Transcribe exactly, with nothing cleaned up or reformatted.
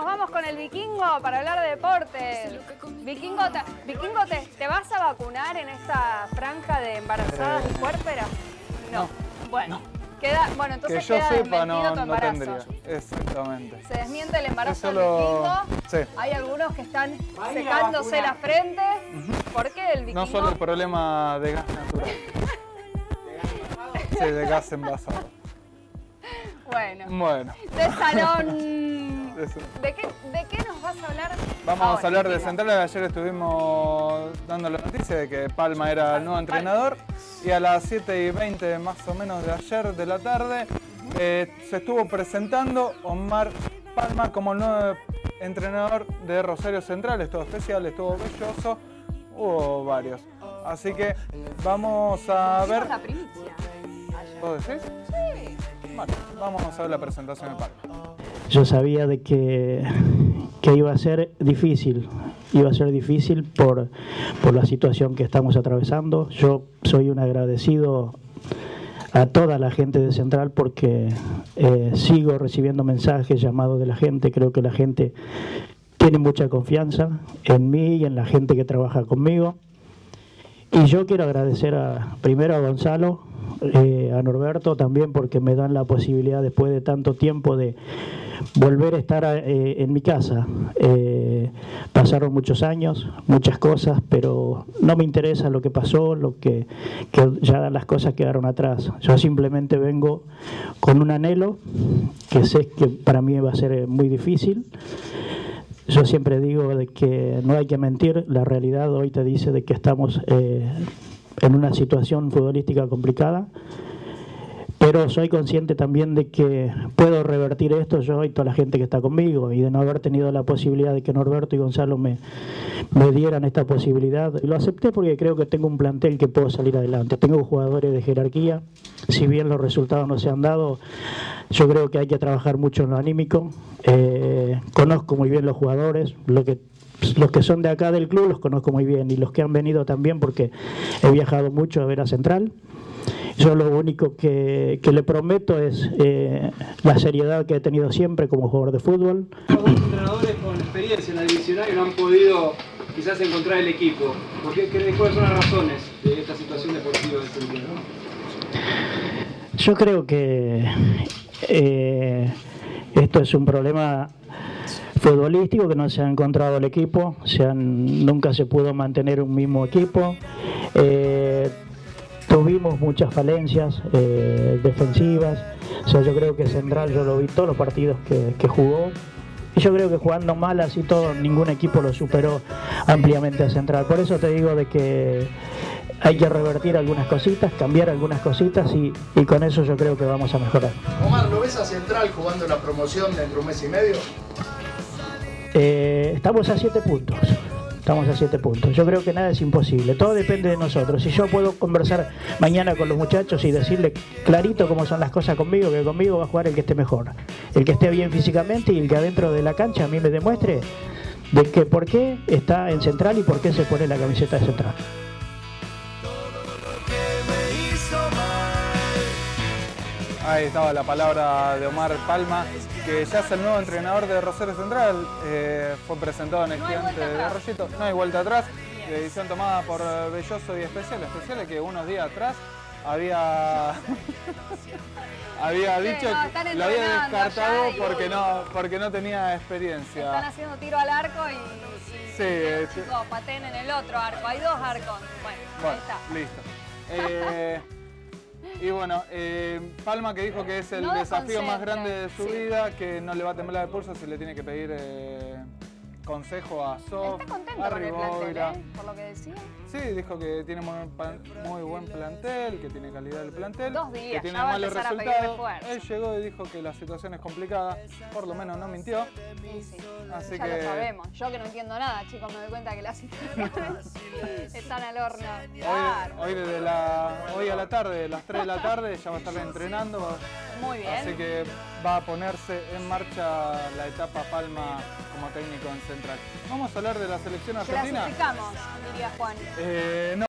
nos vamos con el Vikingo para hablar de deportes. Vikingo, te, Vikingo ¿te, ¿te vas a vacunar en esta franja de embarazadas y puérperas? No. no. Bueno. No. Queda, bueno, entonces que yo queda sepa, no, tu no embarazo. tendría. Exactamente. Se desmiente el embarazo del lo... Vikingo. Sí. Hay algunos que están secándose la frente. Uh-huh. ¿Por qué el Vikingo? No solo el problema de gas natural. Sí, de gas envasado. Bueno. Bueno. De salón. ¿De qué, ¿De qué nos vas a hablar? Vamos ahora, a hablar de Central. Ayer estuvimos dando la noticia de que Palma era el nuevo entrenador. Y a las siete y veinte más o menos de ayer de la tarde eh, se estuvo presentando Omar Palma como el nuevo entrenador de Rosario Central. Estuvo especial, estuvo belloso, hubo varios. Así que vamos a ver... la primicia. ¿Vos decís? Sí. Bueno, vamos a ver la presentación de Palma. Yo sabía de que, que iba a ser difícil, iba a ser difícil por, por la situación que estamos atravesando. Yo soy un agradecido a toda la gente de Central porque eh, sigo recibiendo mensajes, llamados de la gente. Creo que la gente tiene mucha confianza en mí y en la gente que trabaja conmigo. Y yo quiero agradecer a, primero a Gonzalo, eh, a Norberto también, porque me dan la posibilidad después de tanto tiempo de volver a estar eh, en mi casa. Eh, pasaron muchos años, muchas cosas, pero no me interesa lo que pasó, lo que, que ya las cosas quedaron atrás. Yo simplemente vengo con un anhelo que sé que para mí va a ser muy difícil. Yo siempre digo de que no hay que mentir, la realidad hoy te dice de que estamos eh, en una situación futbolística complicada, pero soy consciente también de que puedo revertir esto yo y toda la gente que está conmigo, y de no haber tenido la posibilidad de que Norberto y Gonzalo me, me dieran esta posibilidad. Y lo acepté porque creo que tengo un plantel que puedo salir adelante. Tengo jugadores de jerarquía, si bien los resultados no se han dado, yo creo que hay que trabajar mucho en lo anímico. Eh, conozco muy bien los jugadores, lo que, los que son de acá del club los conozco muy bien, y los que han venido también porque he viajado mucho a ver a Central. Yo lo único que, que le prometo es eh, la seriedad que he tenido siempre como jugador de fútbol. Los dos entrenadores con experiencia en la divisional que no han podido quizás encontrar el equipo. ¿Por qué crees, cuáles son las razones de esta situación deportiva de este día, no? Yo creo que eh, esto es un problema futbolístico, que no se ha encontrado el equipo, se han, nunca se pudo mantener un mismo equipo. Eh, Tuvimos muchas falencias eh, defensivas. O sea, yo creo que Central, yo lo vi todos los partidos que, que jugó, y yo creo que jugando mal así todo, ningún equipo lo superó ampliamente a Central. Por eso te digo de que hay que revertir algunas cositas, cambiar algunas cositas, y, y con eso yo creo que vamos a mejorar. Omar, ¿lo ves a Central jugando la promoción dentro de un mes y medio? Eh, estamos a siete puntos. Estamos a siete puntos. Yo creo que nada es imposible. Todo depende de nosotros. Si yo puedo conversar mañana con los muchachos y decirle clarito cómo son las cosas conmigo, que conmigo va a jugar el que esté mejor, el que esté bien físicamente, y el que adentro de la cancha a mí me demuestre de que por qué está en Central y por qué se pone la camiseta de Central. Ahí estaba la palabra de Omar Palma, que ya es el nuevo entrenador de Rosario Central. Eh, fue presentado en el Gigante de Arroyito. No hay vuelta atrás. Decisión tomada por Belloso y Especial. Especial que unos días atrás había había sí, dicho no, que lo había descartado y... porque no porque no tenía experiencia. Están haciendo tiro al arco y, y sí, y sí. chicos, pateen en el otro arco. Hay dos arcos. Bueno, bueno ahí está. Listo. Eh, Y bueno, eh, Palma, que dijo que es el no desafío más grande de su sí. vida, que no le va a temblar el pulso si le tiene que pedir eh, consejo a Sof, ¿Está contento a con el plantel, Riboira. eh? Por lo que decía. Sí, dijo que tiene muy, muy buen plantel, que tiene calidad el plantel, Dos días, que tiene ya va a malos empezar a pedir resultados. refuerzo. Él llegó y dijo que la situación es complicada, por lo menos no mintió. Sí, sí. Así ya que... lo sabemos. Yo que no entiendo nada, chicos, me doy cuenta que las situaciones están al horno. Hoy, hoy, desde la, hoy a la tarde, de las tres de la tarde, ya va a estar entrenando. Muy bien. Así que va a ponerse en marcha la etapa Palma como técnico en Central. Vamos a hablar de la selección argentina. Clasificamos, diría Juan. Eh, no.